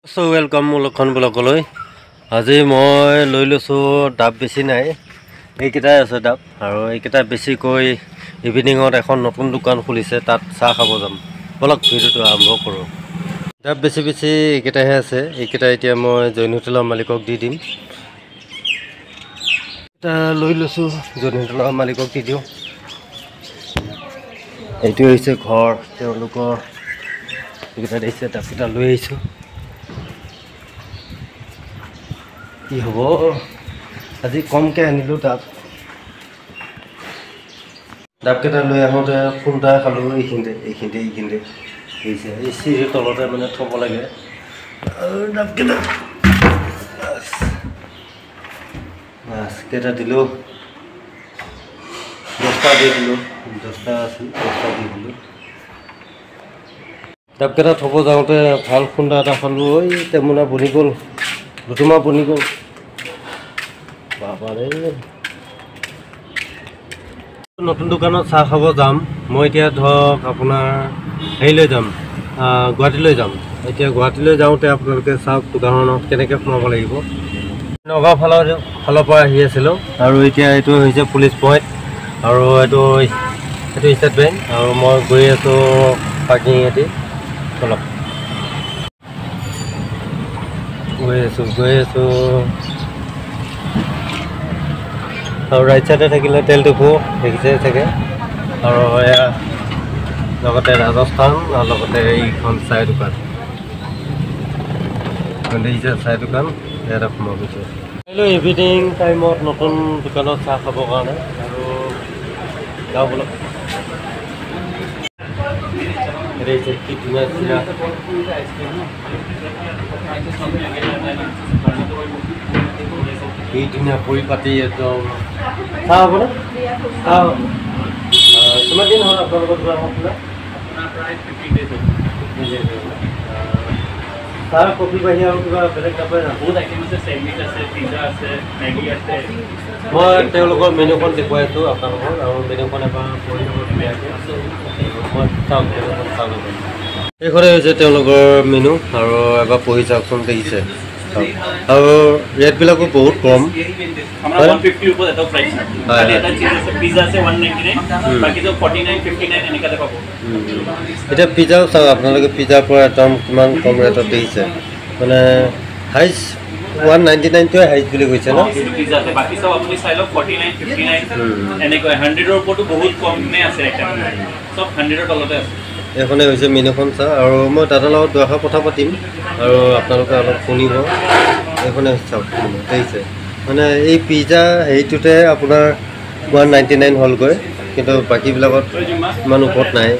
So welcome লক্ষণ ব্লগলৈ। আজি মই লৈ লৈছোঁ ডাব বেছি নাই, এইকেইটাই আছে ডাব। আৰু এইকেইটা বেছিকৈ ইভিনিঙত এখন নতুন দোকান খুলিছে, তাত চাহ খাব যাম। বলক ভিডিঅ'টো আৰম্ভ কৰোঁ। ডাব বেছি এইকেইটাহে আছে। এইকেইটা এতিয়া মই জৈন হোটেলৰ মালিকক দি দিম। এটা লৈ লৈছোঁ, জৈন হোটেলৰ মালিকক দি দিওঁ। এইটো হৈছে ঘৰ তেওঁলোকৰ। এইকেইটা দিছে, ডাবকেইটা লৈ আহিছোঁ। কি হ'ব, আজি কমকৈ আনিলোঁ ডাবকেইটা লৈ আহোঁতে ফোনটা খালোঁ। এইখিনিতে হৈছে এই চিৰিৰ তলতে মানে থ'ব লাগে। আৰু ডাবকেইটা কেইটা দিলোঁ, 10টা দি দিলোঁ। 10টা আছিল, 10টা দি দিলোঁ। ডাবকেইটা থ'ব যাওঁতে ভাল খুন্দা এটা খালোঁ। এই টেমুনা বনি গ'ল, দুটুমা বনি গ'ল। বাবাৰে, নতুন দোকানত চাহ খাব যাম। মই এতিয়া ধৰক আপোনাৰ হেৰিলৈ যাম, গুৱাহাটীলৈ যাম। এতিয়া গুৱাহাটীলৈ যাওঁতে আপোনালোকে চাওক দোকানত কেনেকৈ সোমাব লাগিব। নগাঁও ফালৰ পৰা আহি আছিলোঁ, আৰু এতিয়া এইটো হৈছে পুলিচ পইণ্ট, আৰু এইটো ষ্টেট বেংক। আৰু মই গৈ আছোঁ পাৰ্কিং এটি। অলপ গৈ আছোঁ। আৰু ৰাইট চাইডে থাকিলে তেল ডিপু দেখিছে চাগে। আৰু এয়া লগতে ৰাজস্থান, আৰু লগতে এইখন চাহ দোকান দেখিছে। চাহ দোকান ইয়াতে সোমাই গৈছে। ইভিনিং টাইমত নতুন দোকানত চাহ খাবৰ কাৰণে। আৰু যাওঁ বলক। কি ধুনীয়া চিৰা, কি ধুনীয়া পৰিপাতি একদম। চাহ হ'বনে? চাহ কিমান দিন হ'ল আপোনালোকৰ দোকান খোলা? চাহ কফি বাহিৰে আৰু কিবা বেলেগ নাপায় জানো? বহুত আইটেম আছে, চেণ্ডউইচ আছে, পিজ্জা আছে, মেগী আছে। মই তেওঁলোকৰ মেনুখন দেখুৱাইছোঁ আপোনালোকক, আৰু মেনুখন এবাৰ পঢ়ি ল'ব ধুনীয়াকৈ। মই চাওক মেনুখন চাওক। এইখনে হৈছে তেওঁলোকৰ মেনু, আৰু এবাৰ পঢ়ি চাওকচোন। দেখিছে আৰু ৰেটবিলাকো বহুত কম। এতিয়া পিজ্জাও চাওক আপোনালোকে, পিজ্জাৰ পৰা একদম কিমান কম ৰেটত দেখিছে। মানে হাইষ্ট 199টোৱে হাইষ্ট বুলি কৈছে ন? এইখনে হৈছে মেনুখন চাওক। আৰু মই দাদাৰ লগত দুআষাৰ কথা পাতিম, আৰু আপোনালোকে অলপ শুনিব। এইখনে চাওক দেখিছে। মানে এই পিজ্জা হেৰিটোতে আপোনাৰ 199 হ'লগৈ, কিন্তু বাকীবিলাকত ইমান ওপৰত নাই।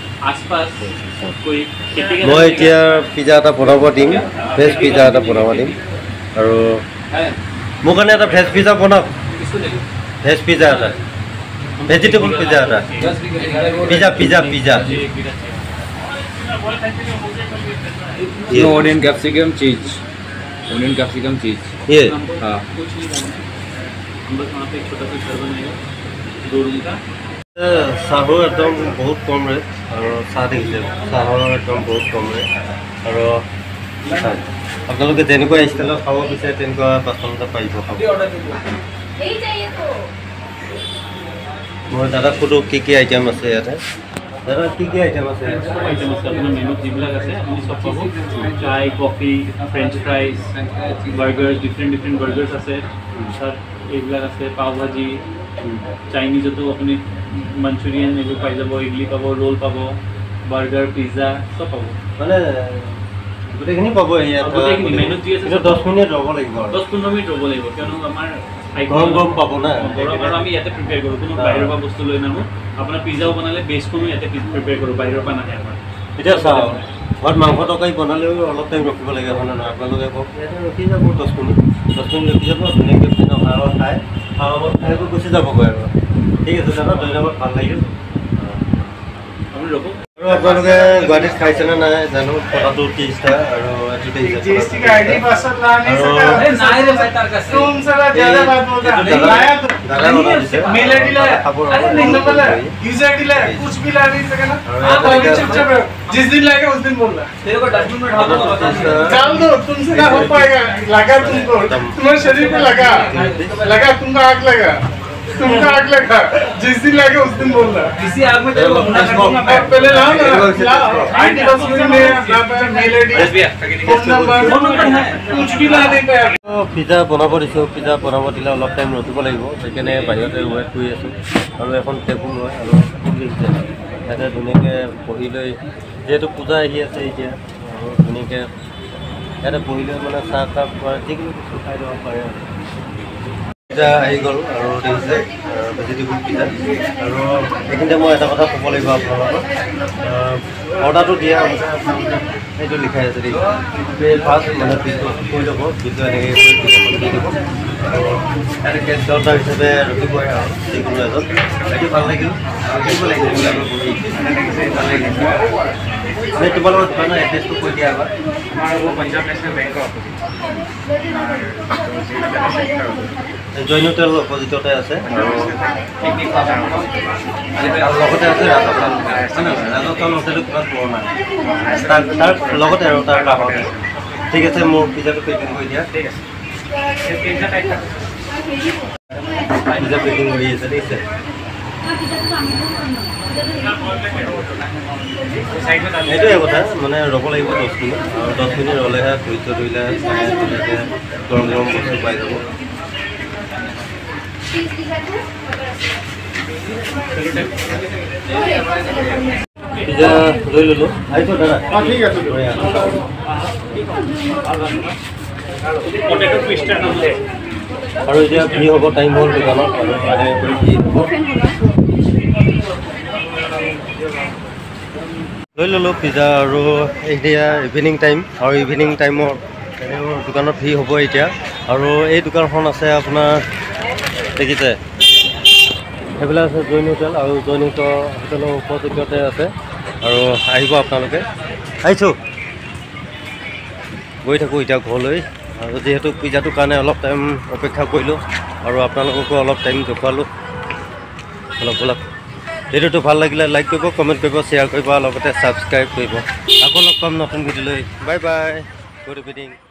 মই এতিয়া পিজ্জা এটা বনাব দিম, ভেজ পিজ্জা এটা বনাব দিম। আৰু মোৰ কাৰণে এটা ভেজ পিজ্জা বনাওক। ভেজ পিজ্জা এটা, ভেজিটেবল পিজ্জা এটা। Pizza Onion capsicum cheese. ये हाँ। চাহো একদম বহুত কম ৰেট। আৰু চাহ দেখিছে, চাহৰ একদম বহুত কম ৰেট। আৰু আপোনালোকে যেনেকুৱা ষ্টাইলত খাব বিচাৰে তেনেকুৱা বাচনতে পাৰিব খাব। মই দাদাক সোধোঁ কি কি আইটেম আছে ইয়াতে। দাদা কি কি আইটেম আছে? আইটেম আছে আপোনাৰ মেনুত যিবিলাক আছে আপুনি চব পাব। চাই, coffee, french fries, burgers, different burgers আছে। তাত এইবিলাক আছে পাও ভাজি, চাইনিজতো আপুনি মাঞ্চুৰিয়ান এইবোৰ পাই যাব। ইডলি পাব, ৰোল পাব, বাৰ্গাৰ, পিজ্জা চব পাব। মানে গোটেইখিনি পাব ইয়াত। গোটেইখিনি মেনুত যি আছে 10 মিনিট ৰ'ব লাগিব, 10-15 মিনিট ৰ'ব লাগিব, কিয়নো আমাৰ গৰম পাব না। গৰম আৰু আমি ইয়াতে প্ৰিপেয়াৰ কৰোঁ, কোনো বাহিৰৰ পৰা বস্তু লৈ নানো। আপোনাৰ পিজ্জাও বনালে বেচখনো ইয়াতে প্ৰিপেয়াৰ কৰোঁ, বাহিৰৰ পৰা নাহে আমাৰ। এতিয়া চাওক, ঘৰত মাংস তৰকাৰী বনালেও অলপ টাইম ৰখিব লাগে, হয় নহয়? আপোনালোকে কওক, ইয়াতে ৰখি যাব 10 মিনিট ৰখি যাব, ধুনীয়াকৈ খাই গুচি যাবগৈ। আৰু ঠিক আছে দাদা, ধন্যবাদ, ভাল লাগিল। আপুনি ৰ'ব। আৰু আপোনালোকে গুৱাহাটীত খাইছেনে নাই জানো কথাটো 30টা আৰু এইটো 30 जिस दिन लाएगा उस दिन बोलना तेरे को डस्टबिन में डाल दो तुमसे ना हो पाएगा लगा तुमको तुम्हारे शरीर पे लगा तुमको आग लगा जिस दिन लगे उस दिन बोलना किसी आग में तेरे को पहले लाओ ना आईडी पासवर्ड में मेल आईडी फोन नंबर कुछ भी ला नहीं पाया পিজ্জা বনাব দিছোঁ পিজ্জা বনাব দিলে অলপ টাইম ৰখিব লাগিব সেইকাৰণে বাহিৰতে ৱেইট কৰি আছোঁ আৰু এখন টেবুল হয় আৰু ইয়াতে ধুনীয়াকৈ বহি লৈ যিহেতু পূজা আহি আছে এতিয়া আৰু ধুনীয়াকৈ ইয়াতে বহি লৈ মানে চাহ তাহ যিকোনো বস্তু খাই ল'ব পাৰে আৰু পিজ্জা আহি গ'ল আৰু দেখিছে ভেজিটেবল পিজ্জা আৰু এইখিনিতে মই এটা কথা ক'ব লাগিব আপোনালোকক অৰ্ডাৰটো দিয়া এইটো লিখাই আছে দেই ফাৰ্ষ্ট মানে পিজটো কৰি ল'ব পিজটো এনেকৈ দি দিব আৰু ইয়াতে গেষ্ট অৰ্ডাৰ হিচাপে ৰখিবই আৰু যিকোনো এজন এইটো ভাল লাগিল আৰু কৰিব লাগিছিল তোমালোকৰ দোকানৰ এড্ৰেছটো কৈ দিয়া এবাৰ पंजाब नेशनल बैंक জৈন হোটেল অপজিটতে আছে আৰু লগতে আছে ৰাজস্থান হোটেলো কিমান পুৰণা তাৰ লগতে আৰু তাৰ কাষতে ঠিক আছে মোৰ পিজ্জাটো পেকিং কৰি দিয়া ঠিক আছে পিজ্জা পেকিং কৰি আছে ঠিক আছে এইটোৱে কথা মানে ৰ'ব লাগিব 10 মিনিট আৰু 10 মিনিট ৰ'লেহে ধৈৰ্য ধৰিলে ধুনীয়াকৈ গৰম গৰম বস্তু পাই যাব পিজ্জা লৈ ল'লোঁ আহিছোঁ দাদা ঠিক আছে পটেটো টুইষ্টাৰ নহ'লে আৰু এতিয়া ফ্ৰী হ'ব টাইম হ'ল দোকানত আৰু মানে ফ্ৰী হ'ব লৈ ল'লোঁ পিজ্জা আৰু এতিয়া ইভিনিং টাইম আৰু ইভিনিং টাইমৰ দোকানত ফ্ৰী হ'ব এতিয়া আৰু এই দোকানখন আছে আপোনাৰ দেখিছে সেইবিলাক আছে জৈন হোটেল আৰু জৈন হোটেলৰ উপযোগ্যতে আছে আৰু আহিব আপোনালোকে আহিছোঁ গৈ থাকোঁ এতিয়া ঘৰলৈ আৰু যিহেতু পিজ্জাটোৰ কাৰণে অলপ টাইম অপেক্ষা কৰিলোঁ আৰু আপোনালোককো অলপ টাইম দেখুৱালোঁ অলপ ভিডিঅ'টো ভাল লাগিলে লাইক কৰিব কমেণ্ট কৰিব শ্বেয়াৰ কৰিব আৰু লগতে ছাবস্ক্ৰাইব কৰিব আকৌ লগ পাম নতুন ভিডিঅ'লৈ বাই বাই গুড ইভিনিং